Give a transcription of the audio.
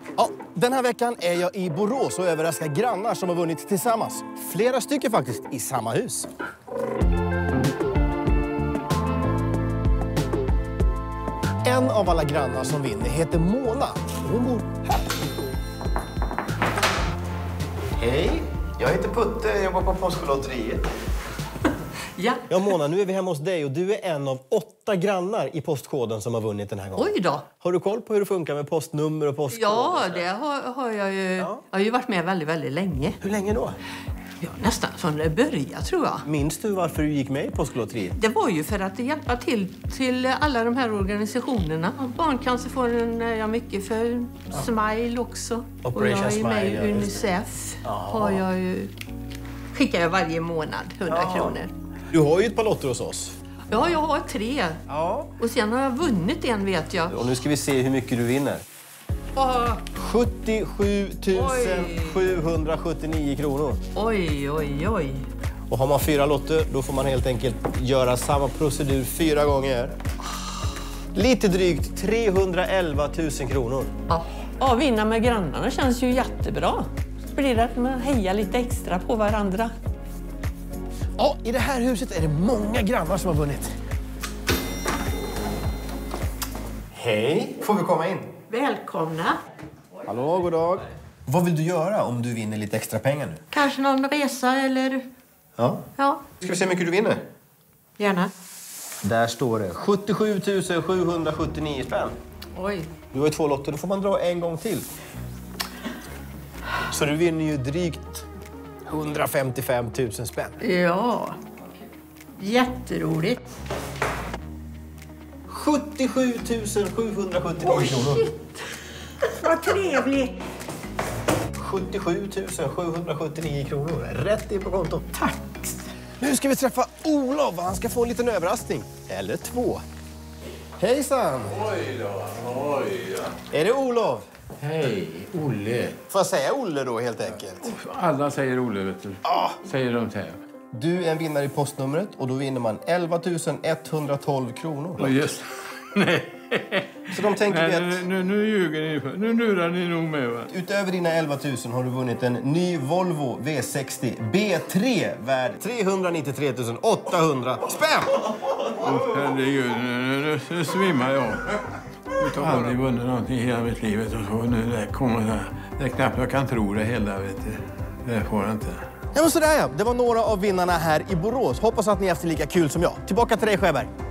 Ja, den här veckan är jag i Borås och överraskar grannar som har vunnit tillsammans. Flera stycken faktiskt, i samma hus. En av alla grannar som vinner heter Mona. Hon bor här. Hej, jag heter Putte, jag jobbar på Postkodlotteriet. Ja. Ja, Mona, nu är vi hemma hos dig och du är en av 8 grannar i postkoden som har vunnit den här gången. Oj då. Har du koll på hur det funkar med postnummer och postkod? Ja, det har jag ju. Ja. Jag har ju varit med väldigt, väldigt länge. Hur länge då? Ja, nästan från det började, tror jag. Minns du varför du gick med i Postkodlotteriet? Det var ju för att hjälpa till alla de här organisationerna. Barncancerfonden är jag mycket för. Smile också. Operation och jag är med Smile, ja, i just Unicef. Ja. Har jag ju, skickar jag varje månad 100 kronor. Du har ju ett par lotter hos oss. Ja, jag har 3. Ja. Och sen har jag vunnit en, vet jag. Och nu ska vi se hur mycket du vinner. 77 779 kronor. Oj, oj, oj. Och har man 4 lotter, då får man helt enkelt göra samma procedur 4 gånger. Lite drygt 311 000 kronor. Ja, vinna med grannarna känns ju jättebra. Blir det att man hejar lite extra på varandra. Ja, i det här huset är det många grannar som har vunnit. Hej, får vi komma in? Välkomna. Hallå, god dag. Vad vill du göra om du vinner lite extra pengar nu? Kanske någon resa eller... Ja. Ja, Ska vi se hur mycket du vinner? gärna. Där står det 77 779 spänn. Oj. Du har ju 2 lotter, då får man dra en gång till. Så du vinner ju drygt 155 000 spänn. Ja. Jätteroligt. 77 779 kronor. Vad trevligt. 77 779 kronor. Rätt in på kontot. Tack. Nu ska vi träffa Olof. Han ska få en liten överraskning. Eller 2. Hejsan! Oj då. Är det Olof? Hej, Olle. Får jag säga Olle då helt enkelt? Alla säger Olle, vet du. Säger de till. Du är en vinnare i postnumret och då vinner man 11 112 kronor. Och just... Nej. Så de tänker vi Nej, att nu ljuger ni. Nu lurar ni nog med, va? utöver dina 11 000 har du vunnit en ny Volvo V60 B3 värd 393 800 spänn! Herregud, nu svimmar jag. Jag har aldrig vunnit någonting i hela mitt liv. Och så nu det kommer det här. Det är knappt jag kan tro det hela, vet du. Det får jag inte. Ja, men sådär ja. Det var några av vinnarna här i Borås. Hoppas att ni har haft lika kul som jag. Tillbaka till dig, Sjöberg.